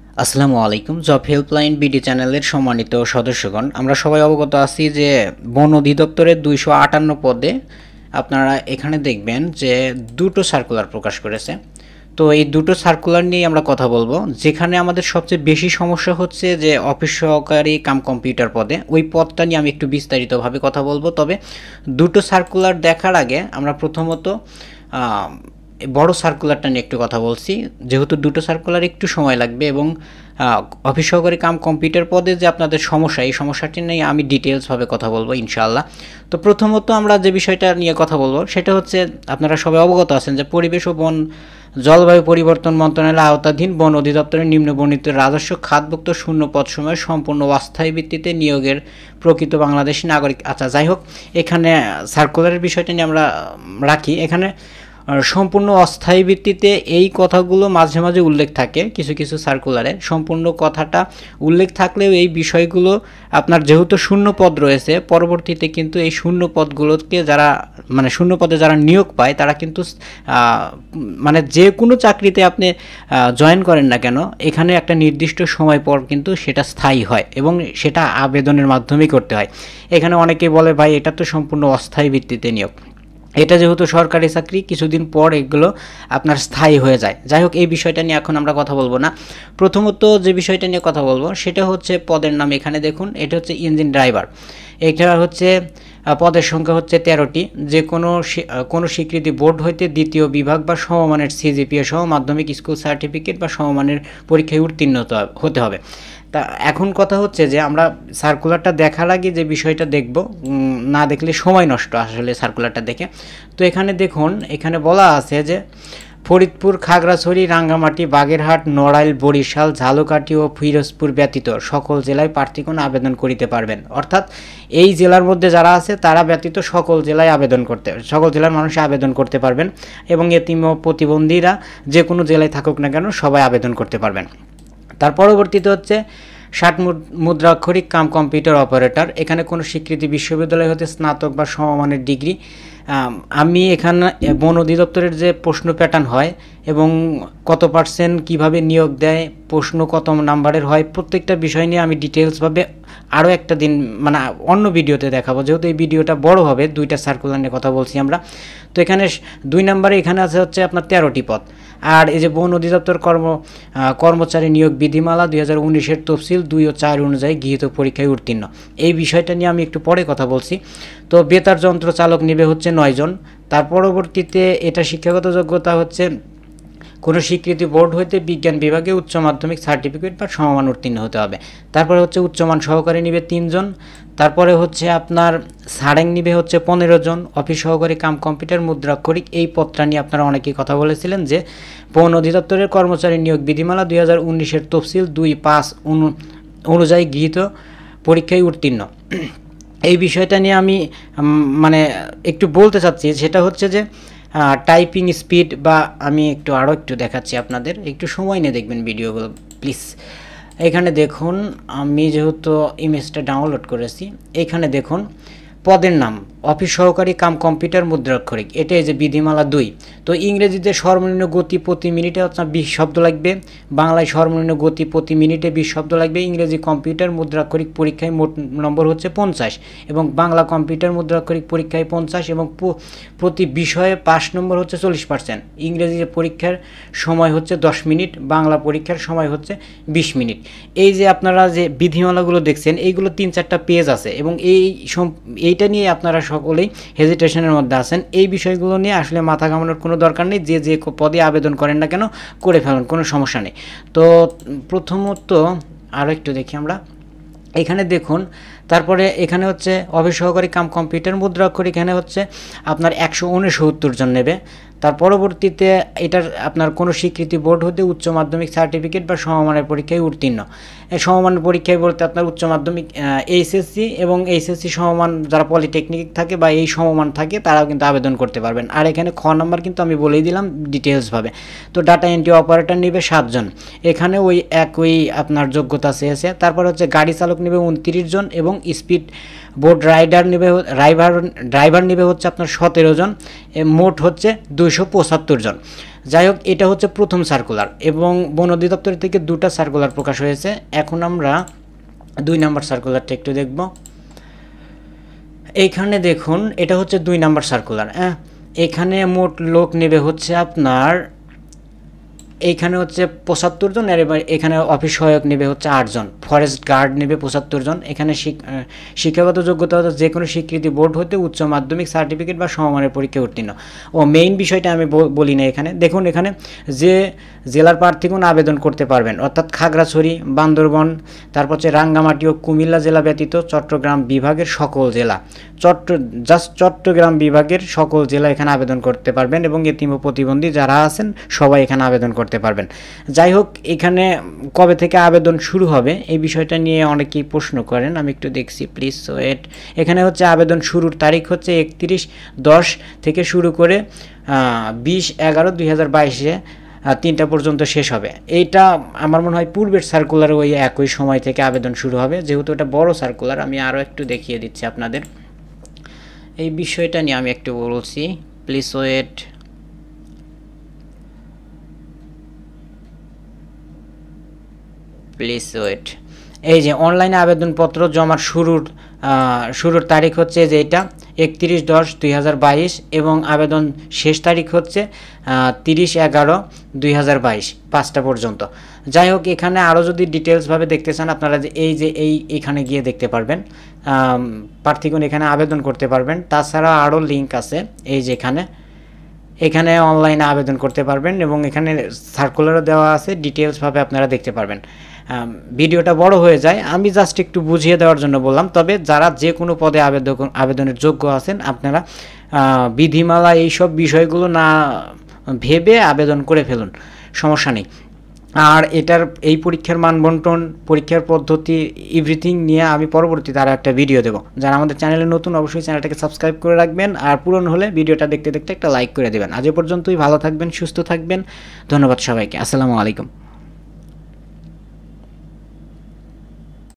আসসালামু আলাইকুম। Job helpline BD চ্যানেলের সম্মানিত সদস্যগণ, আমরা সবাই অবগত আছি যে বন অধিদপ্তরের 258 পদে আপনারা এখানে দেখবেন যে দুটো সার্কুলার প্রকাশ করেছে। তো এই দুটো সার্কুলার নিয়ে আমরা কথা বলবো। যেখানে আমাদের সবচেয়ে বেশি সমস্যা হচ্ছে যে অফিস সহকারী কাম কম্পিউটার পদে, ওই পদটা নিয়ে আমি একটু বিস্তারিতভাবে কথা বলবো। তবে দুটো সার্কুলার দেখার আগে আমরা প্রথমত বড় সার্কুলারটা নিয়ে একটু কথা বলছি, যেহেতু দুটো সার্কুলার একটু সময় লাগবে এবং অফিস সহকারী কাম কম্পিউটার পদে যে আপনাদের সমস্যা, এই সমস্যাটি নিয়ে আমি ডিটেলসভাবে কথা বলবো ইনশাআল্লাহ। তো প্রথমত আমরা যে বিষয়টা নিয়ে কথা বলবো সেটা হচ্ছে, আপনারা সবাই অবগত আছেন যে পরিবেশ ও বন জলবায়ু পরিবর্তন মন্ত্রণালয়ের আওতাধীন বন অধিদপ্তরের নিম্নবর্ণিত রাজস্ব খাতভুক্ত শূন্য পদ সময় সম্পূর্ণ অস্থায়ী ভিত্তিতে নিয়োগের প্রকৃত বাংলাদেশি নাগরিক। আচ্ছা, যাই হোক, এখানে সার্কুলারের বিষয়টা নিয়ে আমরা রাখি। এখানে সম্পূর্ণ অস্থায়ী ভিত্তিতে এই কথাগুলো মাঝে মাঝে উল্লেখ থাকে কিছু কিছু সার্কুলারে। সম্পূর্ণ কথাটা উল্লেখ থাকলেও এই বিষয়গুলো আপনার যেহেতু শূন্য পদ রয়েছে, পরবর্তীতে কিন্তু এই শূন্য পদগুলোকে যারা শূন্য পদে যারা নিয়োগ পায় তারা কিন্তু যে কোনো চাকরিতে আপনি জয়েন করেন না কেন, এখানে একটা নির্দিষ্ট সময় পর কিন্তু সেটা স্থায়ী হয় এবং সেটা আবেদনের মাধ্যমেই করতে হয়। এখানে অনেকে বলে ভাই এটা তো সম্পূর্ণ অস্থায়ী ভিত্তিতে নিয়োগ। এটা যেহেতু সরকারি চাকরি, কিছুদিন পর এগুলো আপনার স্থায়ী হয়ে যায়। যাই হোক, এই বিষয়টা নিয়ে এখন আমরা কথা বলবো না। প্রথমত যে বিষয়টা নিয়ে কথা বলবো সেটা হচ্ছে পদের নাম। এখানে দেখুন, এটা হচ্ছে ইঞ্জিন ড্রাইভার। এটা হচ্ছে পদের সংখ্যা হচ্ছে 13টি। যে কোনো স্বীকৃতি বোর্ড হইতে দ্বিতীয় বিভাগ বা সমমানের সিজিপিএ সহ মাধ্যমিক স্কুল সার্টিফিকেট বা সমমানের পরীক্ষায় উত্তীর্ণ হতে হবে। তা এখন কথা হচ্ছে যে আমরা সার্কুলারটা দেখার আগে যে বিষয়টা দেখব, না দেখলে সময় নষ্ট আসলে সার্কুলারটা দেখে। তো এখানে দেখুন, এখানে বলা আছে যে ফরিদপুর, খাগড়াছড়ি, রাঙ্গামাটি, বাগেরহাট, নড়াইল, বরিশাল, ঝালকাঠি ও ফিরোজপুর ব্যতীত সকল জেলায় প্রার্থীগণ আবেদন করিতে পারবেন। অর্থাৎ এই জেলার মধ্যে যারা আছে তারা ব্যতীত সকল জেলায় সকল জেলার মানুষ আবেদন করতে পারবেন এবং এতিম ও প্রতিবন্ধীরা যে কোনো জেলায় থাকুক না কেন সবাই আবেদন করতে পারবেন। তার পরবর্তীতে হচ্ছে 60 মুদ্রাক্ষরিক কাম কম্পিউটার অপারেটর। এখানে কোনো স্বীকৃতি বিশ্ববিদ্যালয় হতে স্নাতক বা সমমানের ডিগ্রি। আমি এখানে বন অধিদপ্তরের যে প্রশ্ন প্যাটার্ন হয় এবং কত পার্সেন্ট কীভাবে নিয়োগ দেয়, প্রশ্ন কত নাম্বারের হয়, প্রত্যেকটা বিষয় নিয়ে আমি ডিটেলসভাবে আরও একটা দিন অন্য ভিডিওতে দেখাবো, যেহেতু এই ভিডিওটা বড় হবে। দুইটা সার্কুলার নিয়ে কথা বলছি আমরা। তো এখানে 2 নম্বরে এখানে আছে হচ্ছে আপনার 13টি পদ। আর এই যে বন অধিদপ্তর কর্মচারী নিয়োগ বিধিমালা 2019-এর তফসিল 2 ও 4 অনুযায়ী গৃহীত পরীক্ষায় উত্তীর্ণ, এই বিষয়টা নিয়ে আমি একটু পরে কথা বলছি। তো বেতার যন্ত্র চালক নেবে হচ্ছে 9 জন। তার পরবর্তীতে এটা শিক্ষাগত যোগ্যতা হচ্ছে কোনো স্বীকৃতি বোর্ড হইতে বিজ্ঞান বিভাগে উচ্চ মাধ্যমিক সার্টিফিকেট বা সমমান উত্তীর্ণ হতে হবে। তারপরে হচ্ছে উচ্চমান সহকারী নিবে 3 জন। তারপরে হচ্ছে আপনার সারেং নিবে হচ্ছে 15 জন। অফিস সহকারী কাম কম্পিউটার মুদ্রাক্ষরিক, এই পদটা নিয়ে আপনারা অনেকেই কথা বলেছিলেন যে বন অধিদপ্তরের কর্মচারী নিয়োগ বিধিমালা 2019-এর তফসিল 2-5 অনুযায়ী গৃহীত পরীক্ষায় উত্তীর্ণ। এই বিষয়টা নিয়ে আমি একটু বলতে চাচ্ছি, সেটা হচ্ছে যে টাইপিং স্পিড, বা আমি আরও একটু দেখাচ্ছি আপনাদের, একটু সময় নিয়ে দেখবেন ভিডিওগুলো প্লিজ। এখানে দেখুন, আমি যেহেতু ইমেজটা ডাউনলোড করেছি, এখানে দেখুন পদের নাম অফিস সহকারী কাম কম্পিউটার মুদ্রাক্ষরিক, এটাই যে বিধিমালা 2। তো ইংরেজিতে সর্বনিম্ন গতি প্রতি মিনিটে হচ্ছে 20 শব্দ লাগবে, বাংলায় সর্বনিম্ন গতি প্রতি মিনিটে 20 শব্দ লাগবে। ইংরেজি কম্পিউটার মুদ্রাক্ষরিক পরীক্ষায় মোট নম্বর হচ্ছে 50 এবং বাংলা কম্পিউটার মুদ্রাক্ষরিক পরীক্ষায় 50 এবং প্রতি বিষয়ে পাস নম্বর হচ্ছে 40%। ইংরেজি পরীক্ষার সময় হচ্ছে 10 মিনিট, বাংলা পরীক্ষার সময় হচ্ছে 20 মিনিট। এই যে আপনারা যে বিধিমালাগুলো দেখছেন, এইগুলো 3-4টা পেজ আছে এবং এইটা নিয়ে আপনারা সকলেই হেজিটেশনের মধ্যে আছেন। এই বিষয়গুলো নিয়ে আসলে মাথা ঘামানোর কোনো দরকার নেই। যে পদে আবেদন করেন না কেন করে ফেলেন, কোনো সমস্যা নেই। তো প্রথমত আরও একটু দেখি আমরা। এখানে দেখুন, তারপরে এখানে হচ্ছে অফিস সহকারী কাম কম্পিউটার মুদ্রাক্ষরিক, এখানে হচ্ছে আপনার 169 জন নেবে। তার পরবর্তীতে এটার আপনার কোনো স্বীকৃতি বোর্ড হতে উচ্চ মাধ্যমিক সার্টিফিকেট বা সমমানের পরীক্ষায় উত্তীর্ণ। এই সমমানের পরীক্ষায় বলতে আপনার উচ্চ মাধ্যমিক এইচএসসি এবং এইচএসসি সমমান যারা পলিটেকনিক থাকে বা এই সমমান থাকে তারাও কিন্তু আবেদন করতে পারবেন। আর এখানে খ নাম্বার কিন্তু আমি বলেই দিলাম ডিটেলসভাবে। তো ডাটা এন্ট্রি অপারেটর নেবে 7 জন, এখানে ওই একই আপনার যোগ্যতা চেয়েছে। তারপর হচ্ছে গাড়ি চালক নেবে 29 জন এবং স্পিড বোর্ড ড্রাইভার নেবে হচ্ছে আপনার 17 জন, মোট হচ্ছে 275 জন। যাই হোক, এটা হচ্ছে প্রথম সার্কুলার এবং বন অধিদপ্তর থেকে 2টা সার্কুলার প্রকাশ হয়েছে। এখন আমরা 2 নম্বর সার্কুলারটা একটু দেখব। এইখানে দেখুন, এটা হচ্ছে 2 নম্বর সার্কুলার। এখানে মোট লোক নেবে হচ্ছে আপনার, এইখানে হচ্ছে 75 জন, আর এবার এখানে অফিস সহায়ক নেবে হচ্ছে 8 জন, ফরেস্ট গার্ড নেবে 75 জন। এখানে শিক্ষাগত যোগ্যতা যে কোনো স্বীকৃতি বোর্ড হতে উচ্চ মাধ্যমিক সার্টিফিকেট বা সমমানের পরীক্ষায় উত্তীর্ণ। মেইন বিষয়টা আমি বলি না এখানে। দেখুন, এখানে যে জেলার প্রার্থীগণ আবেদন করতে পারবেন, অর্থাৎ খাগড়াছড়ি, বান্দরবন, তারপর হচ্ছে রাঙ্গামাটি ও কুমিল্লা জেলা ব্যতীত চট্টগ্রাম বিভাগের সকল জেলা, চট্টগ্রাম বিভাগের সকল জেলা এখানে আবেদন করতে পারবেন এবং এতিম ও প্রতিবন্ধী যারা আছেন সবাই এখানে আবেদন করতে পারবেন। যাই হোক, এখানে কবে থেকে আবেদন শুরু হবে এই বিষয়টা নিয়ে অনেকেই প্রশ্ন করেন, আমি একটু দেখছি, প্লিজ ওয়েট। এখানে হচ্ছে আবেদন শুরুর তারিখ হচ্ছে 31/10 থেকে শুরু করে 20/11/2022 3টা পর্যন্ত শেষ হবে। এইটা আমার মনে হয় পূর্বের সার্কুলার ওই একই সময় থেকে আবেদন শুরু হবে, যেহেতু এটা বড় সার্কুলার। আমি আরও একটু দেখিয়ে দিচ্ছি আপনাদের এই বিষয়টা নিয়ে, আমি একটু বলছি, প্লিজ ওয়েট। এই যে অনলাইনে আবেদনপত্র জমার শুরুর তারিখ হচ্ছে যে এটা 31/10/2022 এবং আবেদন শেষ তারিখ হচ্ছে 30/11/2022 5টা পর্যন্ত। যাই হোক, এখানে আরও যদি ডিটেলসভাবে দেখতে চান আপনারা যে এইখানে গিয়ে দেখতে পারবেন, প্রার্থীগণ এখানে আবেদন করতে পারবেন। তাছাড়া আরও লিঙ্ক আছে, এই যে এখানে অনলাইনে আবেদন করতে পারবেন এবং এখানে সার্কুলারও দেওয়া আছে, ডিটেলসভাবে আপনারা দেখতে পারবেন। ভিডিওটা বড় হয়ে যায়, আমি জাস্ট একটু বুঝিয়ে দেওয়ার জন্য বললাম। তবে যারা যে কোনো পদে আবেদনের যোগ্য আছেন, আপনারা বিধিমালা এইসব বিষয়গুলো না ভেবে আবেদন করে ফেলুন, সমস্যা নেই। আর এই পরীক্ষার মানবন্টন, পরীক্ষার পদ্ধতি, এভরিথিং নিয়ে আমি পরবর্তীতে আরও একটা ভিডিও দেবো। যারা আমাদের চ্যানেলে নতুন, অবশ্যই চ্যানেলটাকে সাবস্ক্রাইব করে রাখবেন, আর পুরনো হলে ভিডিওটা দেখতে দেখতে একটা লাইক করে দেবেন। আজ এ পর্যন্তই, ভালো থাকবেন, সুস্থ থাকবেন, ধন্যবাদ সবাইকে, আসসালামু আলাইকুম।